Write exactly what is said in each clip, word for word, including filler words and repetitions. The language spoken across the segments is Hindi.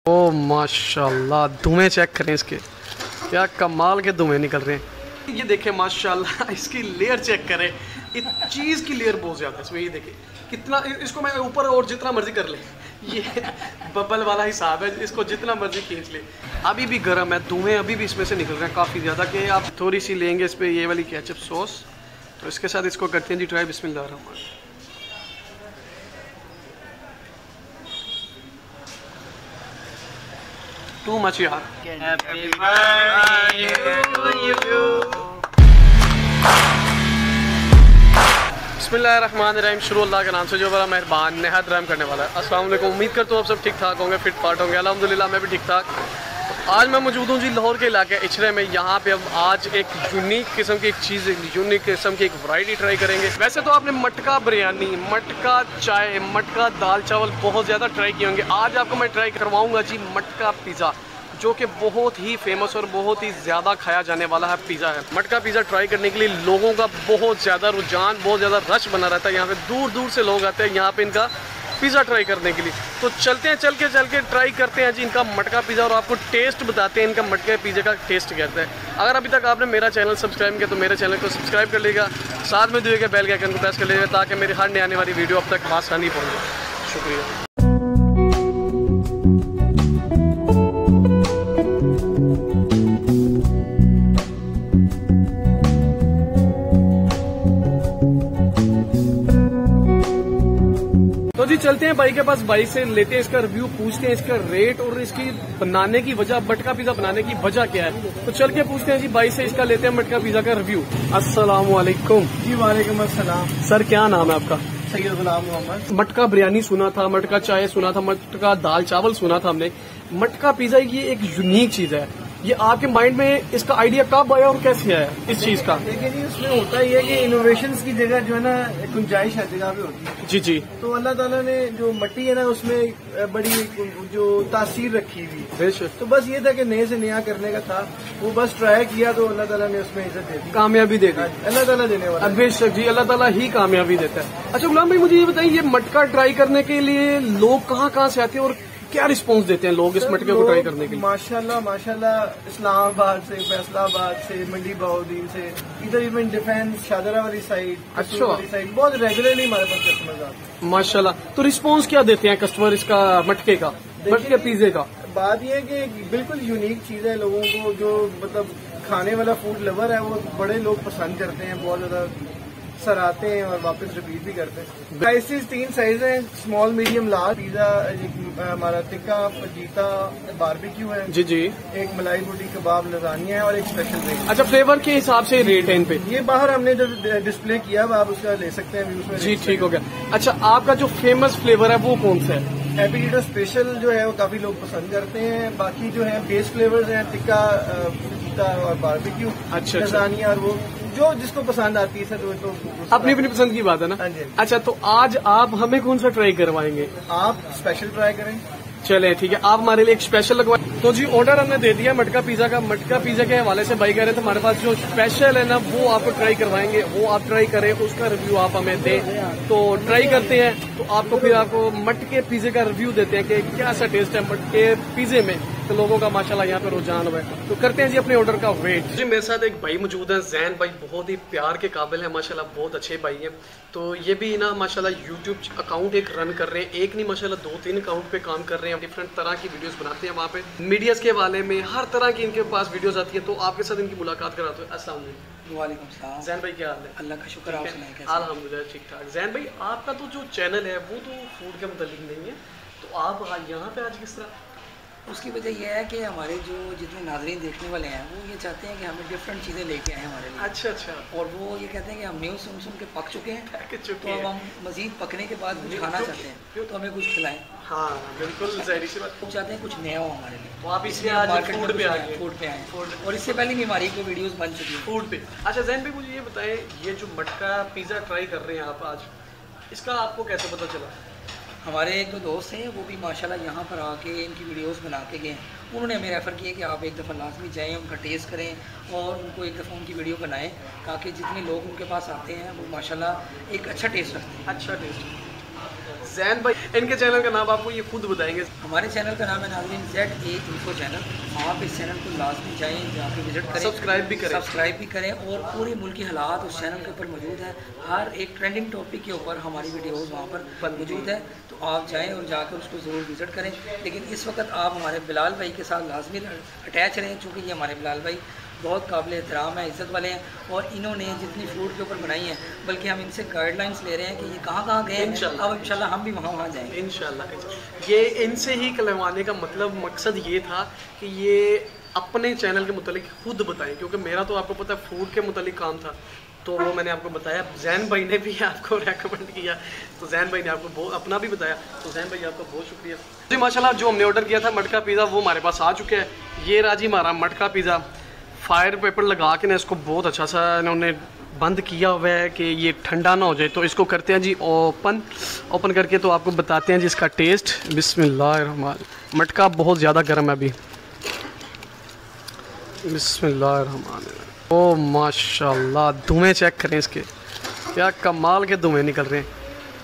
ओ माशाल्लाह, धुएं चेक करें इसके, क्या कमाल के धुएं निकल रहे हैं। ये देखें माशाल्लाह, इसकी लेयर चेक करें, इस चीज़ की लेयर बहुत ज़्यादा है इसमें। ये देखें कितना, इसको मैं ऊपर और जितना मर्जी कर ले, ये बबल वाला हिसाब है, इसको जितना मर्जी खींच ले। अभी भी गर्म है, धुएं अभी भी इसमें से निकल रहे हैं काफ़ी ज़्यादा। कि आप थोड़ी सी लेंगे इस पर ये वाली केचप सॉस, तो इसके साथ इसको करते हैं जी ट्राई। बिस्मिल्लाह रहमान। टू मच यार। Happy birthday to you. बिस्मिल्लाहिर्रहमानिर्रहीम। शुरू अल्लाह के नाम से जो बड़ा मेहरबान नहायत रहम करने वाला है। अस्सलाम वालेकुम। उम्मीद करता हूँ आप सब ठीक ठाक होंगे, फिट फाट होंगे। अल्हम्दुलिल्लाह मैं भी ठीक ठाक। आज मैं मौजूद हूँ जी लाहौर के इलाके इचरे में। यहाँ पे अब आज एक यूनिक किस्म की एक चीज़, यूनिक किस्म की एक वैरायटी ट्राई करेंगे। वैसे तो आपने मटका बिरयानी, मटका चाय, मटका दाल चावल बहुत ज़्यादा ट्राई किए होंगे। आज आपको मैं ट्राई करवाऊँगा जी मटका पिज़्ज़ा, जो कि बहुत ही फेमस और बहुत ही ज़्यादा खाया जाने वाला है पिज़्ज़ा है। मटका पिज़्ज़ा ट्राई करने के लिए लोगों का बहुत ज़्यादा रुझान, बहुत ज़्यादा रश बना रहता है। यहाँ पे दूर दूर से लोग आते हैं यहाँ पे इनका पिज़्ज़ा ट्राई करने के लिए। तो चलते हैं, चल के चल के ट्राई करते हैं जी इनका मटका पिज़्ज़ा और आपको टेस्ट बताते हैं इनका मटके पिज़्ज़ा का टेस्ट कैसा है। अगर अभी तक आपने मेरा चैनल सब्सक्राइब किया तो मेरे चैनल को सब्सक्राइब कर लेगा, साथ में दिए गए बेल के आइकन को प्रेस कर लेगा ताकि मेरी हर नई आने वाली वीडियो अब तक आसानी पहुँचे। शुक्रिया। तो जी चलते हैं भाई के पास, भाई से लेते हैं इसका रिव्यू, पूछते हैं इसका रेट और इसकी बनाने की वजह, मटका पिज़्ज़ा बनाने की वजह क्या है। तो चल के पूछते हैं जी भाई से, इसका लेते हैं मटका पिज़्ज़ा का रिव्यू। अस्सलाम वालेकुम। जी वालेकुम अस्सलाम। सर क्या नाम है आपका? सैयद गुलाम मोहम्मद। मटका बिरयानी सुना था, मटका चाय सुना था, मटका दाल चावल सुना था हमने। मटका पिज़्ज़ा ये एक यूनिक चीज है। ये आपके माइंड में इसका आइडिया कब आया और कैसे आया इस चीज का? देखिए जी, उसमें होता ही है कि इनोवेशंस की जगह जो है ना गुंजाइश हर जगह पे होती है। जी जी। तो अल्लाह ताला ने जो मट्टी है ना उसमें बड़ी जो तासीर रखी हुई, बेशक। तो बस ये था कि नए से नया करने का था, वो बस ट्राई किया तो अल्लाह ताला ने उसमें इज्जत दे दी, कामयाबी दे दी। अल्लाह ताला देने वाला। बेशक जी, अल्लाह ताला ही कामयाबी देता है। अच्छा गुलाम भाई, मुझे ये बताइए, ये मटका ट्राई करने के लिए लोग कहाँ कहाँ से आते हैं और क्या रिस्पांस देते हैं लोग इस मटके को ट्राई करने के लिए? माशाल्लाह माशाल्लाह, इस्लामाबाद से, फैसलाबाद से, मंडी बहाउद्दीन से, इधर इवन डिफेंस शादरा वाली साइड, अच्छा वाली साइड, बहुत रेगुलरली हमारे पास कस्टमर्स आते हैं माशाल्लाह। तो रिस्पांस क्या देते हैं कस्टमर इसका मटके का, मटके पिज़्ज़े का? बात यह है कि बिल्कुल यूनिक चीज है। लोगों को जो मतलब खाने वाला फूड लवर है वो बड़े लोग पसंद करते हैं, बहुत ज्यादा सराहते हैं और वापस रिपीट भी करते हैं। साइजेस तीन साइज हैं, स्मॉल मीडियम लार्ज। पिज़्ज़ा हमारा टिक्का, फजीता, बारबेक्यू है जी जी, एक मलाई बोटी कबाब, लजानिया है और एक स्पेशल रेट। अच्छा, फ्लेवर के हिसाब से रेट है इन पे? ये बाहर हमने जो डिस्प्ले किया है आप उसका ले सकते हैं व्यूज में। जी ठीक हो गया। अच्छा, आपका जो फेमस फ्लेवर है वो कौन सा है? हैप्पी ईटर स्पेशल जो है वो काफी लोग पसंद करते हैं। बाकी जो है बेस फ्लेवर्स हैं टिक्का, फजीता और बारबेक्यू, अच्छा, लजानिया, और वो जो जिसको पसंद आती है सर वो तो अपनी अपनी पसंद की बात है ना। हाँ जी। अच्छा, तो आज आप हमें कौन सा ट्राई करवाएंगे? आप स्पेशल ट्राई करें। चले ठीक है, आप हमारे लिए एक स्पेशल लगवाए। तो जी ऑर्डर हमने दे दिया मटका पिज़्ज़ा का। मटका पिज़्ज़ा के हवाले से भाई कह रहे थे हमारे पास जो स्पेशल है ना वो आपको ट्राई करवाएंगे, वो आप ट्राई करें, उसका रिव्यू आप हमें दें। तो ट्राई करते हैं, तो आपको फिर आपको मटके पिज़्ज़े का रिव्यू देते हैं कि क्या सा टेस्ट है मटके पिज़्ज़े में। तो लोगों का माशाल्लाह यहाँ पे रुझान हुआ है। तो करते हैं जी अपने ऑर्डर का वेट। जी मेरे साथ एक भाई मौजूद है, जैन भाई, बहुत ही प्यार के काबिल है माशाल्लाह, बहुत अच्छे भाई हैं। तो ये भी ना माशाल्लाह यूट्यूब अकाउंट एक रन कर रहे हैं, एक नहीं माशाल्लाह दो तीन अकाउंट पे काम कर रहे हैं। डिफरेंट तरह की वीडियोस बनाते हैं वहाँ पे, मीडियाज के वाले में हर तरह की इनके पास वीडियोस आती है। तो आपके साथ इनकी मुलाकात कराते हैं। अस्सलाम वालेकुम। वालेकुम सलाम। जैन भाई क्या हाल है? अल्लाह का शुक्र, आप सुनाएं कैसे? अल्हम्दुलिल्लाह ठीक ठाक। जैन भाई, आपका तो जो चैनल है वो तो फूड के मुतालिक नहीं है, तो आप यहाँ पे आज किस तरह? उसकी वजह यह है कि हमारे जो जितने नाज़रीन देखने वाले हैं वो ये चाहते हैं कि हमें डिफरेंट चीज़ें लेके आए हमारे लिए। अच्छा अच्छा। और वो ये कहते हैं कि हम न्यूज़ सुन सुन के पक चुके हैं, चुके तो अब हम मज़ीद पकने के बाद कुछ खाना चाहते हैं, तो हमें कुछ खिलाएं। हाँ बिल्कुल ज़ाहिर सी बात। वो चाहते हैं कुछ नया हो हमारे लिए, तो आप इसलिए आज फूड पे आ गए। फूड पे आए फूड और इससे पहले भी हमारी कोई वीडियोस बन चुकी है फूड पे। अच्छा जैन भाई, मुझे ये बताएं, ये जो मटका पिज़्ज़ा ट्राई कर रहे हैं आप आज, इसका आपको कैसे पता चला? हमारे एक दो दोस्त हैं, वो भी माशाल्लाह यहाँ पर आके इनकी वीडियोस बना के गए। उन्होंने हमें रेफ़र किया कि आप एक दफ़ा लाजमी जाएँ, उनका टेस्ट करें और उनको एक दफ़ा उनकी वीडियो बनाएं, ताकि जितने लोग उनके पास आते हैं वो माशाल्लाह एक अच्छा टेस्ट रखते हैं। अच्छा टेस्ट। जैन भाई, इनके चैनल का नाम आपको ये खुद बताएंगे। हमारे चैनल का नाम है नाज़रीन जेड ए इन्फो चैनल। आप इस चैनल को लाजमी जाएँ, जाके विजिट करें, सब्सक्राइब भी करें सब्सक्राइब भी करें और पूरे मुल्क की हालात उस चैनल के ऊपर मौजूद है। हर एक ट्रेंडिंग टॉपिक के ऊपर हमारी वीडियोज़ वहाँ पर मौजूद है, तो आप जाएँ और जाकर उसको ज़रूर विजिट करें। लेकिन इस वक्त आप हमारे बिलाल भाई के साथ लाजमी अटैच रहें, चूँकि ये हमारे बिलाल भाई बहुत काबिल एहतराम है, इज़्ज़त वाले हैं, और इन्होंने जितनी फूड के ऊपर बनाई है, बल्कि हम इनसे गाइडलाइंस ले रहे हैं कि ये कहाँ कहाँ गए हैं, अब इंशाल्लाह हम भी वहाँ वहाँ जाएंगे इंशाल्लाह। ये इनसे ही कहलवाने का मतलब मकसद ये था कि ये अपने चैनल के मुतालिक खुद बताएं, क्योंकि मेरा तो आपको पता है फूड के मुतालिक काम था, तो वो मैंने आपको बताया। जैन भाई ने भी आपको रेकमेंड किया, तो जैन भाई ने आपको बहुत अपना भी बताया, तो जैन भाई आपका बहुत शुक्रिया जी। माशाल्लाह जो हमने ऑर्डर किया था मटका पिज़्ज़ा वो हमारे पास आ चुका है। ये रहा जी हमारा मटका पिज़्ज़ा। फायर पेपर लगा के ना इसको बहुत अच्छा सा इन्होंने बंद किया हुआ है कि ये ठंडा ना हो जाए। तो इसको करते हैं जी ओपन। ओपन करके तो आपको बताते हैं जी इसका टेस्ट। बिस्मिल्लाहिर्रहमान। मटका बहुत ज़्यादा गर्म है अभी। बिस्मिल्लाहिर्रहमान। ओ माशाल्लाह, धुएँ चेक करें इसके, क्या कमाल के धुएँ निकल रहे हैं।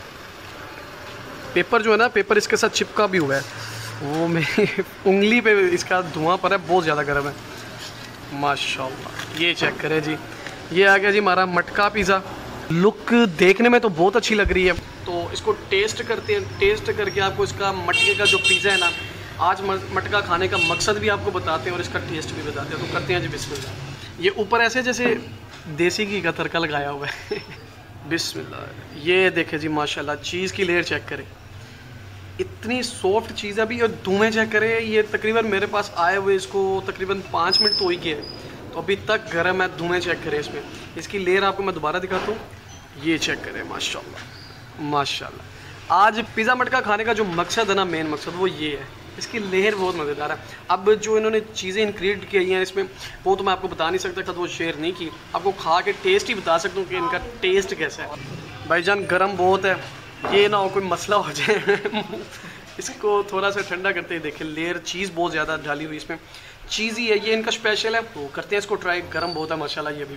पेपर जो है ना, पेपर इसके साथ चिपका भी हुआ है, वो मेरी उंगली पे इसका धुआं पर है, बहुत ज़्यादा गर्म है माशाल्लाह। ये चेक करें जी, ये आ गया जी हमारा मटका पिज़्ज़ा। लुक देखने में तो बहुत अच्छी लग रही है, तो इसको टेस्ट करते हैं। टेस्ट करके आपको इसका मटके का जो पिज़्ज़ा है ना, आज मटका खाने का मकसद भी आपको बताते हैं और इसका टेस्ट भी बताते हैं। तो करते हैं जी बिस्मिल्लाह। ये ऊपर ऐसे जैसे देसी घी का तड़का लगाया हुआ है बिस्मिल्लाह। ये देखें जी माशाल्लाह, चीज़ की लेयर चेक करें, इतनी सॉफ्ट चीज़ है अभी। और धुएँ चेक करें, ये तकरीबन मेरे पास आए हुए इसको तकरीबन पाँच मिनट तो ही गए, तो अभी तक गर्म है। धुएँ चेक करें इसमें, इसकी लेयर आपको मैं दोबारा दिखाता हूँ। ये चेक करें माशाल्लाह माशाल्लाह। आज पिज़्ज़ा मटका खाने का जो मकसद है ना, मेन मकसद वो ये है। इसकी लेयर बहुत मज़ेदार है। अब जो इन्होंने चीज़ें इंक्लूड की हैं इसमें, वो तो मैं आपको बता नहीं सकता था, तो वो शेयर नहीं की। आपको खा के टेस्ट ही बता सकता हूँ कि इनका टेस्ट कैसा है। भाईजान गर्म बहुत है, ये ना हो कोई मसला हो जाए इसको थोड़ा सा ठंडा करते ही देखें। लेयर चीज़ बहुत ज़्यादा डाली हुई इसमें, चीज़ ही है, ये इनका स्पेशल है। तो करते हैं इसको ट्राई। गर्म बहुत है माशाल्लाह ये भी।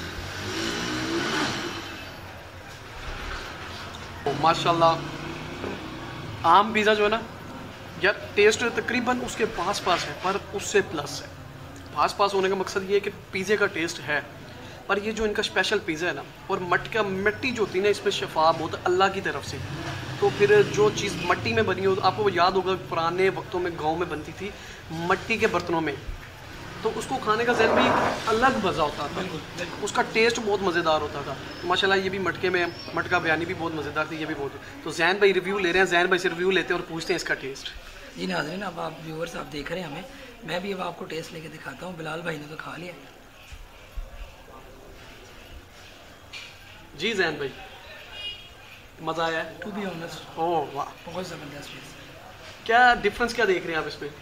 माशाल्लाह आम पिज़्ज़ा जो है ना यार, टेस्ट तकरीबन उसके पास पास है, पर उससे प्लस है। पास पास होने का मकसद ये है कि पिज़्ज़े का टेस्ट है, पर ये जो इनका स्पेशल पिज़्ज़ा है ना, और मटका मिट्टी जो होती है ना इसमें शफाफ बहुत अल्लाह की तरफ से, तो फिर जो चीज़ मट्टी में बनी हो, तो आपको याद होगा पुराने वक्तों में गांव में बनती थी मट्टी के बर्तनों में, तो उसको खाने का जहन भी अलग मज़ा होता था, उसका टेस्ट बहुत मज़ेदार होता था। माशाल्लाह ये भी मटके में मटका बिरयानी भी बहुत मज़ेदार थी, ये भी बहुत। तो जैन भाई रिव्यू ले रहे हैं, जैन भाई से रिव्यू लेते हैं और पूछते हैं इसका टेस्ट। जी नाज़रीन, अब आप व्यूअर्स आप देख रहे हैं हमें, मैं भी अब आपको टेस्ट लेके दिखाता हूँ। बिलाल भाई ने तो खा लिया जी। जैन भाई मज़ा आया टू बी ऑनेस्ट। ओह वाह, बहुत ज़बरदस्त। क्या डिफरेंस क्या देख रहे हैं आप इसमें?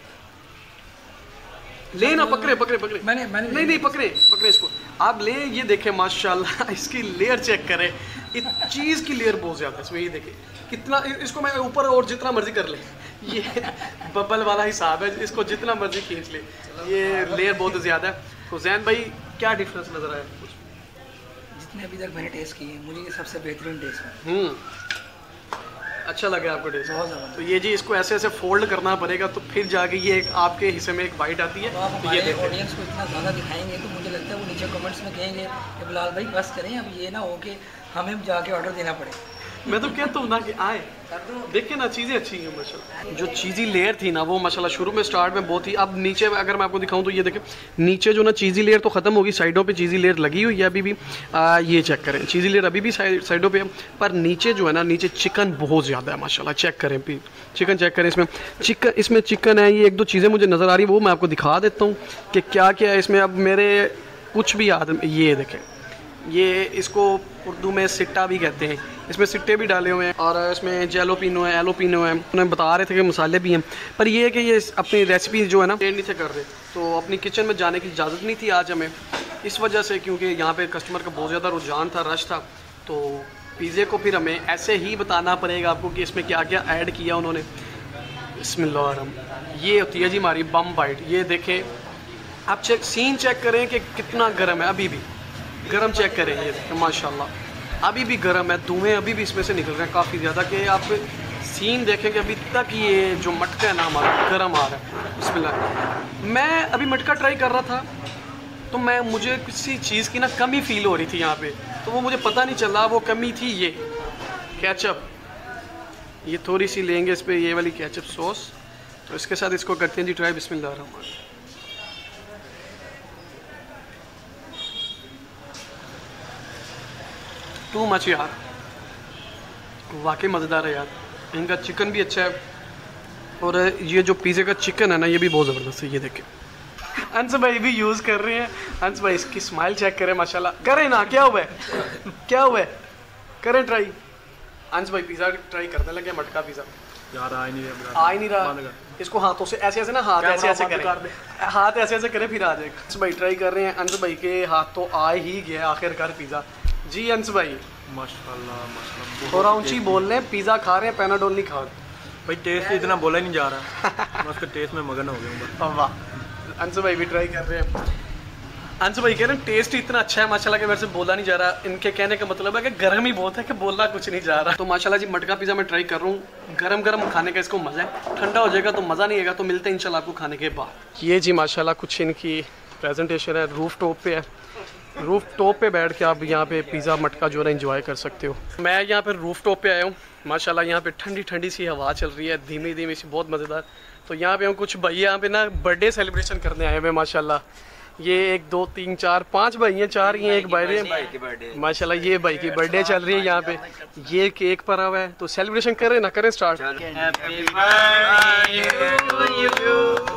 ले ना, पकड़े पकड़े पकड़े मैंने मैंने नहीं नहीं पकड़े पकड़े इसको आप ले। ये देखें माशाल्लाह, इसकी लेयर चेक करें, इस चीज़ की लेयर बहुत ज़्यादा है इसमें। ये देखें कितना, इसको मैं ऊपर और जितना मर्जी कर ले, ये बबल वाला हिसाब है, इसको जितना मर्जी खींच ले, ये लेयर बहुत ज़्यादा है। तो जैन भाई क्या डिफरेंस नज़र आया? जितने अभी तक मैंने टेस्ट किए, मुझे ये सबसे बेहतरीन टेस्ट है। हम्म अच्छा लगा आपको टेस्ट? बहुत ज़्यादा। तो ये जी इसको ऐसे ऐसे फोल्ड करना पड़ेगा, तो फिर जाके ये एक आपके हिस्से में एक बाइट आती है। तो आप तो ये हमारे ऑडियंस को इतना ज़्यादा दिखाएंगे तो मुझे लगता है वो नीचे कमेंट्स में कहेंगे कि बिलाल भाई बस करें, अब ये ना हो कि हमें जाके ऑर्डर देना पड़े। मैं तो कहता हूँ ना कि आए देखिए ना, चीज़ें अच्छी हैं माशाल्लाह। जो चीज़ी लेयर थी ना वो माशाल्लाह शुरू में स्टार्ट में बहुत ही, अब नीचे अगर मैं आपको दिखाऊं तो ये देखें नीचे जो ना चीज़ी लेयर तो ख़त्म होगी, साइडों पे चीज़ी लेयर लगी हुई है अभी भी। आ, ये चेक करें, चीज़ी लेयर अभी भी साइड साइडों पे है, पर नीचे जो है ना, नीचे चिकन बहुत ज़्यादा है माशाल्लाह। चेक करें भी, चिकन चेक करें, इसमें चिकन इसमें चिकन है। ये एक दो चीज़ें मुझे नज़र आ रही है, वो मैं आपको दिखा देता हूँ कि क्या क्या है इसमें। अब मेरे कुछ भी याद, ये देखें, ये इसको उर्दू में सिट्टा भी कहते हैं, इसमें सिट्टे भी डाले हुए हैं, और इसमें जेलोपिनो है, एलोपिनो है। उन्हें बता रहे थे कि मसाले भी हैं, पर ये है कि ये अपनी रेसिपी जो है ना ट्रेंड नहीं थे कर रहे, तो अपनी किचन में जाने की इजाज़त नहीं थी आज हमें, इस वजह से, क्योंकि यहाँ पे कस्टमर का बहुत ज़्यादा रुझान था, रश था। तो पिज़्ज़े को फिर हमें ऐसे ही बताना पड़ेगा आपको कि इसमें क्या क्या ऐड किया उन्होंने। बिस्मिल्लाह। ये होती है जी हमारी बम बाइट। ये देखें आप, चेक सीन चेक करें कि कितना गर्म है, अभी भी गर्म चेक करें। ये देखें माशाल्लाह, अभी भी गर्म है, धुएँ अभी भी इसमें से निकल रहे हैं काफ़ी ज़्यादा, कि आप सीन देखेंगे अभी तक ये जो मटका है ना हमारा गर्म आ रहा है। बिस्मिल्लाह। मैं अभी मटका ट्राई कर रहा था तो मैं मुझे किसी चीज़ की ना कमी फील हो रही थी यहाँ पे, तो वो मुझे पता नहीं चला वो कमी थी ये केचप। ये थोड़ी सी लेंगे इस पर ये वाली केचप सॉस, तो इसके साथ इसको करते हैं जी ट्राई। बिस्मिल्लाह रहमान। टू मच यार, वाकई मज़ेदार है यार। इनका चिकन भी अच्छा है और ये जो पिज़्ज़े का चिकन है ना ये भी बहुत ज़बरदस्त है। ये देखें अंश भाई भी यूज़ कर रहे हैं। अंश भाई इसकी स्माइल चेक करें माशाल्लाह। करें ना, क्या हुआ है क्या हुआ है, करें ट्राई। अंश भाई पिज़्ज़ा ट्राई करने लगे, मटका पिज़्ज़ा यार आ ही नहीं रहा, आ ही नहीं रहा। इसको हाथों से ऐसे ऐसे ना हाथ ऐसे ऐसे करें, हाथ ऐसे ऐसे करें फिर आ जाएगा। अंश भाई ट्राई कर रहे हैं। अंश भाई के हाथ तो आ ही गया आखिरकार पिज़्ज़ा। जी अंश भाई माशाल्लाह माशाल्लाह। थोड़ा ऊंची बोल रहे हैं, पिज़्ज़ा खा रहे हैं, पैनाडोल नहीं खा रहे भाई। टेस्ट इतना बोला ही नहीं जा रहा मैं उसके टेस्ट में मगन हो गया हूँ। वाह, अंश भाई भी ट्राई कर रहे हैं। अंश भाई कह रहे हैं टेस्ट इतना अच्छा है माशाल्लाह कि मेरे से बोला नहीं जा रहा। इनके कहने का मतलब है कि गर्म ही बहुत है कि बोलना कुछ नहीं जा रहा। तो माशाल्लाह जी मटका पिज़्ज़ा मैं ट्राई कर रहा हूँ। गरम गरम खाने का इसको मज़ा है, ठंडा हो जाएगा तो मज़ा नहीं आएगा। तो मिलते हैं इंशाल्लाह आपको खाने के बाद। ये जी माशाल्लाह कुछ इनकी प्रेजेंटेशन है। रूफ टॉप पे है, रूफ टॉप पे बैठ के आप यहाँ पे पिज़्ज़ा मटका जो है एंजॉय कर सकते हो। मैं यहाँ पे रूफ टॉप पे आया हूँ माशाल्लाह। यहाँ पे ठंडी ठंडी सी हवा चल रही है, धीमी धीमी सी, बहुत मज़ेदार। तो यहाँ पे हम कुछ भाई यहाँ पे ना बर्थडे सेलिब्रेशन करने आए हुए माशाल्लाह। ये एक दो तीन चार पांच भाई हैं, चार ही हैं, एक भाई है माशाल्लाह। ये भाई की बर्थडे चल रही है यहाँ पे, ये केक पड़ा हुआ है। तो सेलिब्रेशन करें ना, करें start. Happy birthday to you,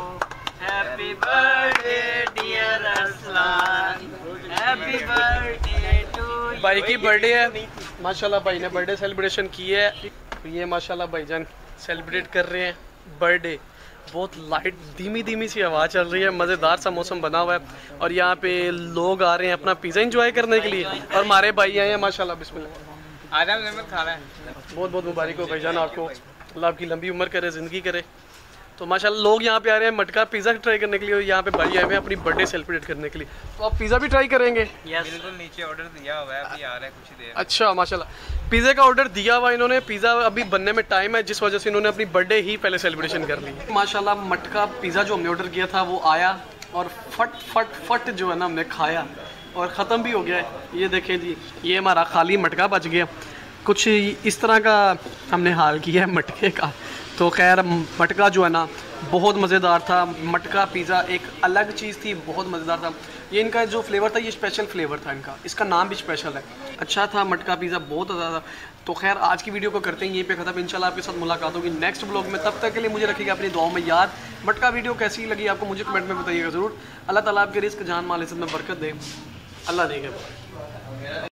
happy birthday dear Aslan, happy birthday to. भाई की बर्थडे है माशाल्लाह, भाई ने बर्थडे सेलिब्रेशन की है। ये माशाल्लाह भाईजान सेलिब्रेट कर रहे हैं बर्थडे। बहुत लाइट धीमी धीमी सी हवा चल रही है, मज़ेदार सा मौसम बना हुआ है और यहाँ पे लोग आ रहे हैं अपना पिज़्ज़ा एंजॉय करने के लिए। और हमारे भाई आए हैं माशाल्लाह। बिस्मिल्लाह। आदम नमक खा रहा है। बहुत बहुत मुबारक हो भाईजान आपको, अल्लाह आपकी लंबी उम्र करे, ज़िंदगी करे। तो माशाल्लाह लोग यहाँ पे आ रहे हैं मटका पिज़्ज़ा ट्राई करने के लिए और यहाँ पे भाई आए हुए हैं अपनी बर्थडे सेलिब्रेट करने के लिए। तो आप पिज़्ज़ा भी ट्राई करेंगे? बिल्कुल, नीचे ऑर्डर दिया हुआ है, अभी आ रहा है कुछ देर। अच्छा माशाल्लाह, पिज़्ज़ा का ऑर्डर दिया हुआ इन्होंने। पिज़्ज़ा अभी बनने में टाइम है, जिस वजह से इन्होंने अपनी बर्थडे ही पहले सेलिब्रेशन कर ली। माशाल्लाह मटका पिज़्ज़ा जो हमने ऑर्डर किया था वो आया और फट फट फट जो है ना हमने खाया और ख़त्म भी हो गया है। ये देखें जी, ये हमारा खाली मटका बच गया। कुछ इस तरह का हमने हाल किया है मटके का। तो खैर मटका जो है ना बहुत मज़ेदार था। मटका पिज़्ज़ा एक अलग चीज़ थी, बहुत मज़ेदार था। ये इनका जो फ्लेवर था ये स्पेशल फ्लेवर था इनका, इसका नाम भी स्पेशल है। अच्छा था मटका पिज़्ज़ा, बहुत ज़्यादा। तो खैर आज की वीडियो को करते हैं यहीं पे ख़त्म। इंशाल्लाह आपके साथ मुलाकात होगी नेक्स्ट ब्लॉग में। तब तक के लिए मुझे रखिएगा अपनी दुआओं में याद। मटका वीडियो कैसी लगी आपको मुझे कमेंट में बताइएगा ज़रूर। अल्लाह ताला आपके रिस्क जान माल इज़्ज़त में बरकत दे। अल्लाह देगा।